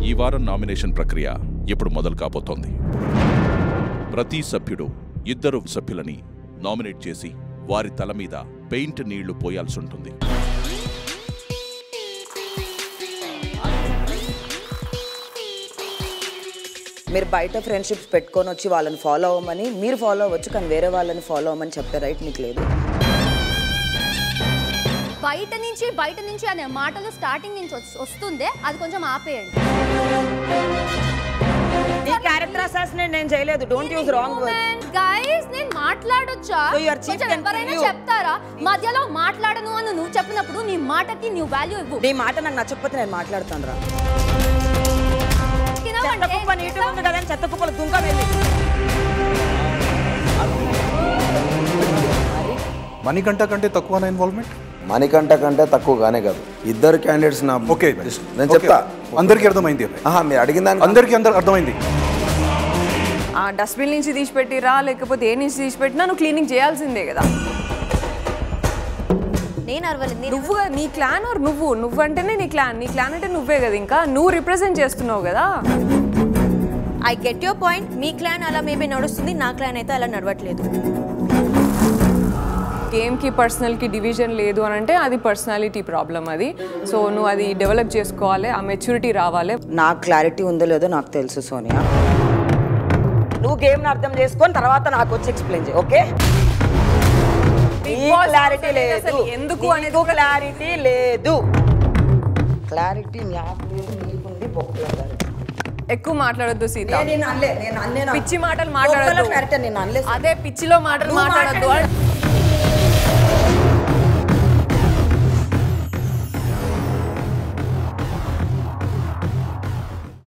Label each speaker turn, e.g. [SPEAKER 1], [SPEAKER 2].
[SPEAKER 1] ఈ వారం నామినేషన్ ప్రక్రియ ఇప్పుడు మొదలు కాబోతోంది. ప్రతి సభ్యుడు 2 సభ్యులని నామినేట్ చేసి వారి తల మీద పెయింట్ నీళ్లు పోయాల్సి ఉంటుంది.
[SPEAKER 2] మీరు బయట ఫ్రెండ్షిప్స్ పెట్టుకొని వచ్చి వాళ్ళని ఫాలో అవ్వమని, మీరు ఫాలో అవ్వచ్చు కానీ వేరే వాళ్ళని ఫాలో అవ్వమని చెప్పే రైట్ మీకు లేదు.
[SPEAKER 3] బయట నుంచి అనే మాటలు స్టార్టింగ్ నుంచి వస్తుందే, అది కొంచెం ఆపేయండి.
[SPEAKER 2] ఈ క్యారెక్టర్ అసాసినేట్ నేను చేయలేదు. Don't use wrong words.
[SPEAKER 3] Guys నేను మాట్లాడొచ్చా? కొంచెం ఎవరైనా చెప్తారా? మధ్యలో మాట్లాడను అని నువ్వు చెప్పినప్పుడు నీ మాటకి నువ్వు వాల్యూ ఇవ్వు.
[SPEAKER 2] నీ మాట నాకు నచ్చకపోతే నేను మాట్లాడతాను రా. చెత్తకుప్పలు దుంక వెళ్ళి
[SPEAKER 4] మణికంఠ కంటే తక్కువ ఇన్వాల్వ్మెంట్?
[SPEAKER 5] మణికంఠ కంటే తక్కువగానే కాదు. 2 క్యాండిడేట్స్ నా
[SPEAKER 4] ఓకే
[SPEAKER 5] నేను చెప్తా.
[SPEAKER 4] అందరికీ అర్థమైంది.
[SPEAKER 5] మీరు అడిగిన
[SPEAKER 4] అందరికీ అర్థమైంది.
[SPEAKER 6] ఆ డస్ట్బిన్ నుంచి తీసిపెట్టిరా లేకపోతే ఏ నుంచి తీసిపెట్టినా నువ్వు క్లీనింగ్ చేయాల్సిందే కదా.
[SPEAKER 3] నేను అరవలేదు.
[SPEAKER 6] నువ్వు నీ క్లాన్ నువ్వు అంటేనే నీ క్లాన్ అంటే నువ్వే కదా. ఇంకా నువ్వు రిప్రజెంట్ చేస్తున్నావు కదా.
[SPEAKER 3] I get your point. మీ క్లాన్ అలా మేబీ నడుస్తుంది, నా క్లాన్ అయితే అలా నడవట్లేదు.
[SPEAKER 6] గేమ్కి పర్సనల్కి డివిజన్ లేదు అని అంటే అది పర్సనాలిటీ ప్రాబ్లం అది. సో నువ్వు అది డెవలప్ చేసుకోవాలి, ఆ మెచ్యూరిటీ రావాలి.
[SPEAKER 2] నాకు క్లారిటీ ఉందో లేదో నాకు తెలుసు సోనియా. నువ్వు గేమ్ని అర్థం చేసుకొని తర్వాత నాకు వచ్చి ఎక్స్ప్లెయిన్ చేయి. ఓకే క్లారిటీ లేదు. ఎందుకు అనేది క్లారిటీ లేదు. క్లారిటీ నీకుంది.
[SPEAKER 6] ఎక్కువ మాట్లాడొద్దు సీత.
[SPEAKER 2] నేను
[SPEAKER 6] పిచ్చి మాటలు మాట్లాడొద్దు.
[SPEAKER 2] నేను అనలేదు.
[SPEAKER 6] అదే పిచ్చిలో మాటలు మాట్లాడొద్దు.